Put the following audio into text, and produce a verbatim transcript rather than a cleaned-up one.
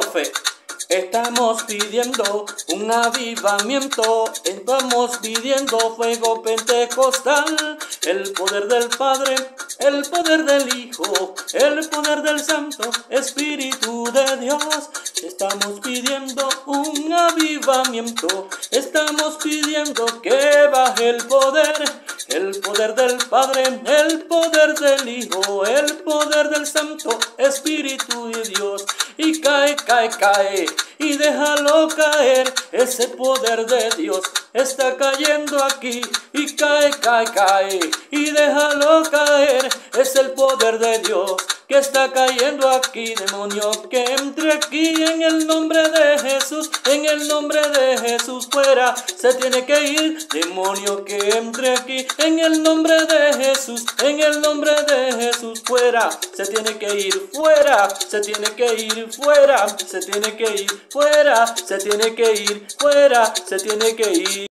profe. Estamos pidiendo un avivamiento, estamos pidiendo fuego pentecostal, el poder del Padre, el poder del Hijo, el poder del Santo Espíritu de Dios. Estamos pidiendo un avivamiento, estamos pidiendo que baje el poder, el poder del Padre, el poder del Hijo, el poder del Santo Espíritu de Dios. Y cae, cae, cae, y déjalo caer, ese poder de Dios está cayendo aquí. Y cae, cae, cae, y déjalo caer, es el poder de Dios que está cayendo aquí. Demonio que entre aquí en el nombre de Jesús, en el nombre de Jesús, fuera se tiene que ir. Demonio que entre aquí en el nombre de Jesús, en el nombre de Jesús, fuera se tiene que ir, fuera se tiene que ir, fuera se tiene que ir, fuera se tiene que ir, fuera se tiene que ir.